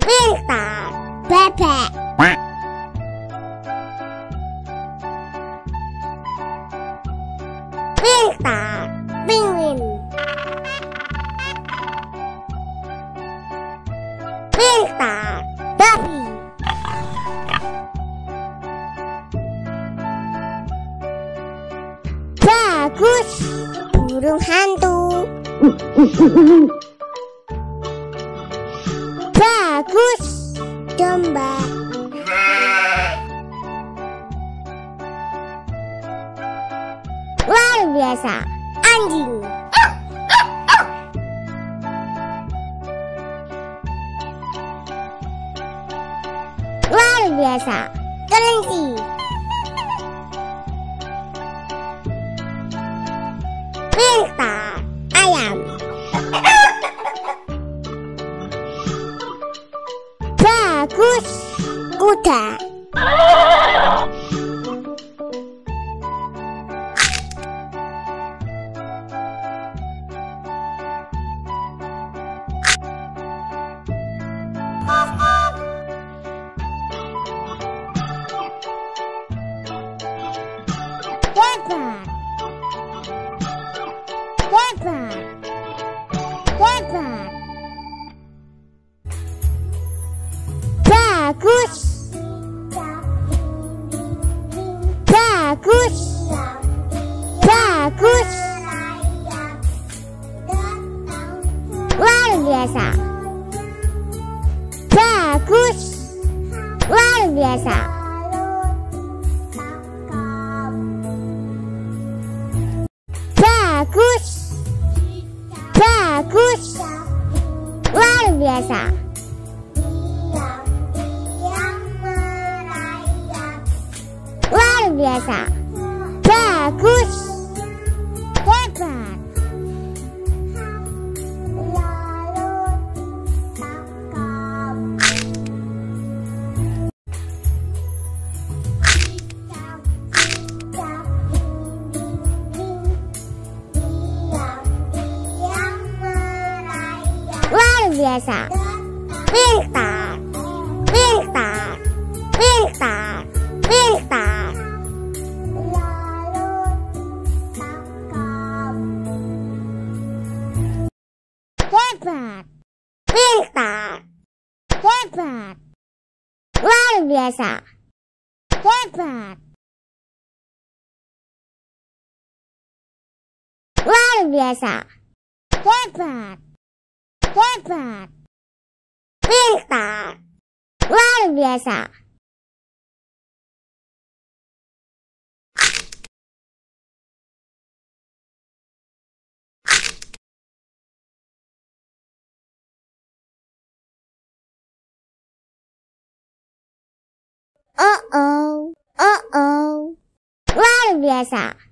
pintar, bebek. Pintar, penguin. Pintar, babi. Bagus, burung hantu. Bagus, domba. Luar biasa, anjing. Luar biasa, kelinci. Pintar, ayam. Bagus, kuda. Hebat, hebat, hebat. Bagus, bagus, bagus. Luar biasa. Bagus, luar biasa. Bagus, bagus, luar biasa. Luar biasa, bagus, hebat. Luar biasa, pintar, pintar, pintar, pintar. Hebat, pintar, hebat. Luar biasa, hebat. Luar biasa, hebat, hebat. Pintar, luar biasa. Oh, luar biasa.